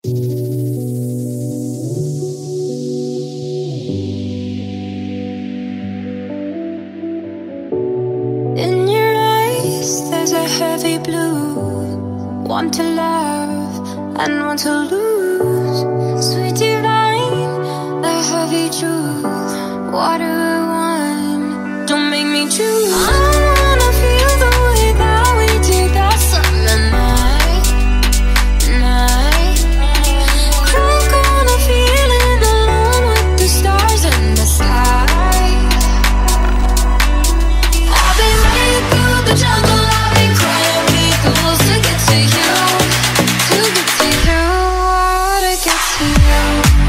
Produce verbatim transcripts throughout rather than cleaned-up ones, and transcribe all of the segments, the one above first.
In your eyes, there's a heavy blue. Want to love and want to lose. Sweet divine, the heavy truth. Water or wine, don't make me choose. I don't wanna feel the way that we did that summer night, night. Drunk on a feeling, alone with the stars in the sky. I've been running through the jungle, I've been crying with the wolves to get to you, to get to you, to get to you.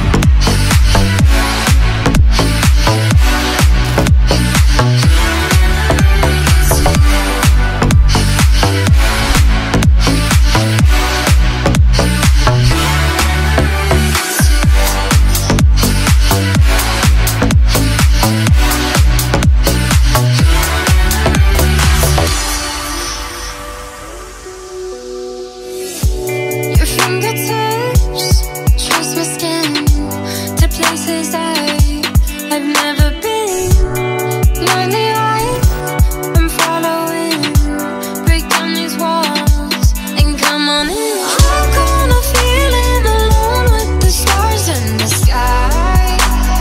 Your fingertips trace my skin to places I, I've never been. Blindly I'm following. Break down these walls and come on in. Drunk on a feeling, alone with the stars in the sky.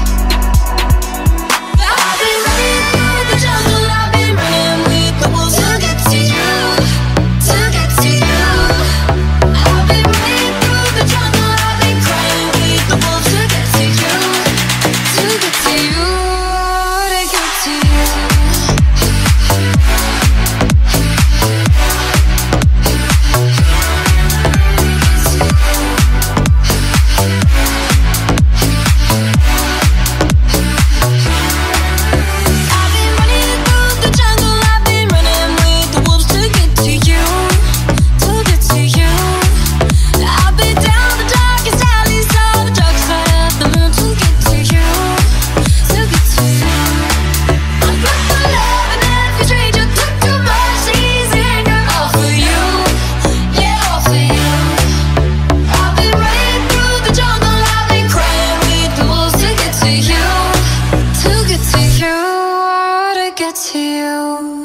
I've been running through the jungle, I've been running with the wolves to get to you, to get to you. I've been running through the jungle, I've been crying with the wolves to get to you, to get to you, to get to you. I've been running through the jungle, I've been running with the wolves to get to you, to get to you. I've been down the darkest alleys of the dark side of the moon to get to you, to get to you. I put my love in every stranger, took too much easy anger, all for you, yeah, all for you. I've been running through the jungle, I've been crying with the wolves to get to you, to get to you, to get to you.